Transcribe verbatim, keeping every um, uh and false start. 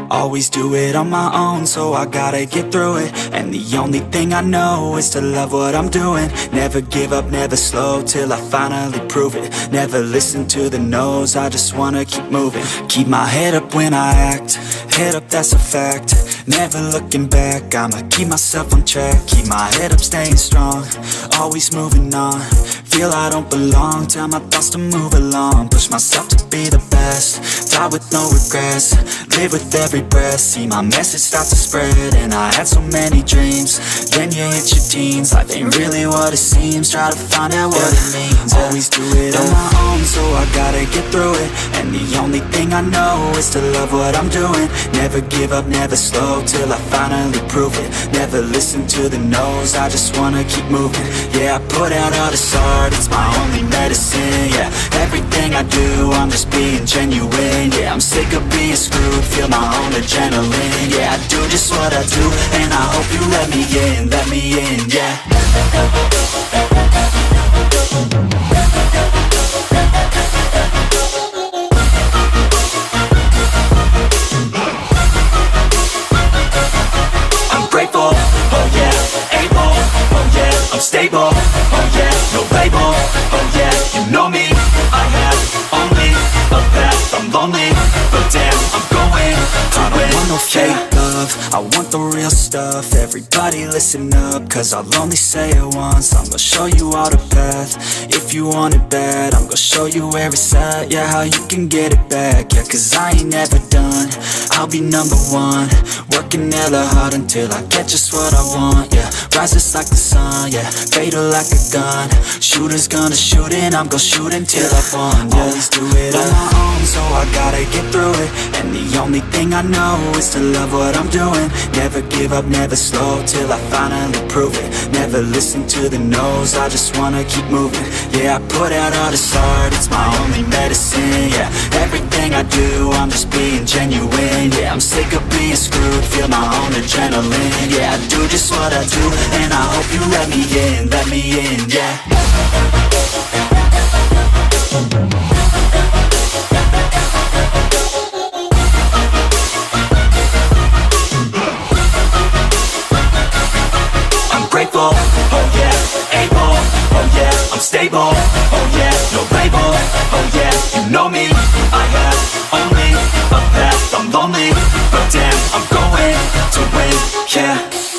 Always do it on my own, so I gotta get through it. And the only thing I know is to love what I'm doing. Never give up, never slow, till I finally prove it. Never listen to the no's, I just wanna keep moving. Keep my head up when I act, head up, that's a fact. Never looking back, I'ma keep myself on track. Keep my head up, staying strong, always moving on. Feel I don't belong, tell my thoughts to move along. Push myself to be the best, die with no regrets. Live with every breath, see my message start to spread. And I had so many dreams, then you hit your teens. Life ain't really what it seems, try to find out what it means. Always do it on my own, so I gotta get through it. And the only thing I know is to love what I'm doing. Never give up, never slow, till I finally prove it. Never listen to the no's, I just wanna keep moving. Yeah, I put out all this art, it's my only medicine. Yeah, everything I do, I'm just being genuine. Yeah, I'm sick of being screwed, feel my own adrenaline. Yeah, I do just what I do, and I hope you let me in, let me in, yeah. I'm grateful, oh yeah, able, oh yeah, I'm stable, oh yeah, no label, oh yeah, you know me, I have only a path, I'm lonely, but damn, I'm going to I don't want no fake love, I want the real stuff. Everybody listen up, cause I'll only say it once. I'm gonna show you all the path, if you want it bad. I'm gonna show you where it's at, yeah, how you can get it back. Yeah, cause I ain't never done, I'll be number one. Working hella hard until I get just what I want, yeah. Rises like the sun, yeah, fatal like a gun. Shooters gonna shoot and I'm gonna shoot until I won, yeah. Always do it on my own, so I gotta get through it. And the only thing I know is to love what I'm doing. Never give up, never slow, till I finally prove it. Never listen to the no's, I just wanna keep moving. Yeah, I put out all this art, it's my only medicine. Yeah, everything I do, I'm just being genuine. Yeah, I'm sick of being screwed, feel my own adrenaline. Yeah, I do just what I do, and I hope you let me in, let me in, yeah. Grateful, oh yeah, able, oh yeah, I'm stable, oh yeah, no label, oh yeah, you know me, I have only a path, I'm lonely, but damn, I'm going to win, yeah.